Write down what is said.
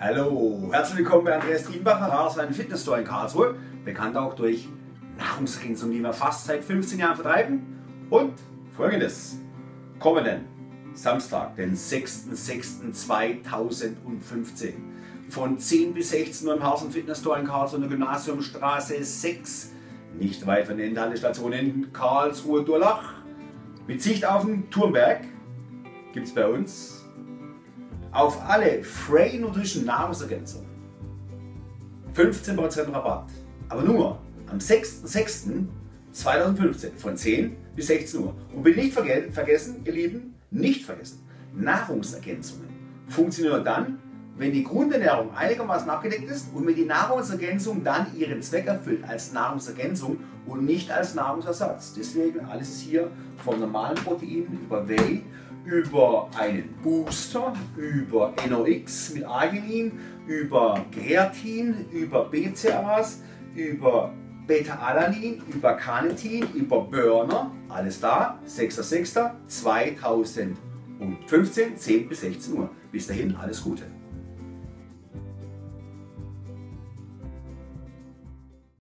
Hallo, herzlich willkommen bei Andreas Trienbacher, sein Fitnessstore in Karlsruhe, bekannt auch durch Nahrungsergänzung, die wir fast seit 15 Jahren vertreiben. Und folgendes: kommenden Samstag, den 6.06.2015 von 10 bis 16 Uhr im Haus- und Fitnessstore in Karlsruhe, in der Gymnasiumstraße 6, nicht weit von der Endhaltestation in Karlsruhe-Durlach. Mit Sicht auf den Turmberg gibt es bei uns auf alle Frey Nutrition Nahrungsergänzungen 15% Rabatt. Aber nur am 6.06.2015 von 10 bis 16 Uhr. Und bitte nicht vergessen, ihr Lieben, nicht vergessen, Nahrungsergänzungen funktionieren nur dann, wenn die Grundernährung einigermaßen abgedeckt ist und wenn die Nahrungsergänzung dann ihren Zweck erfüllt als Nahrungsergänzung und nicht als Nahrungsersatz. Deswegen alles ist hier vom normalen Protein über Whey, über einen Booster, über NOx mit Arginin, über Kreatin, über BCAAs, über Beta-Alanin, über Carnitin, über Burner, alles da, 6.06.2015, 10 bis 16 Uhr. Bis dahin, alles Gute.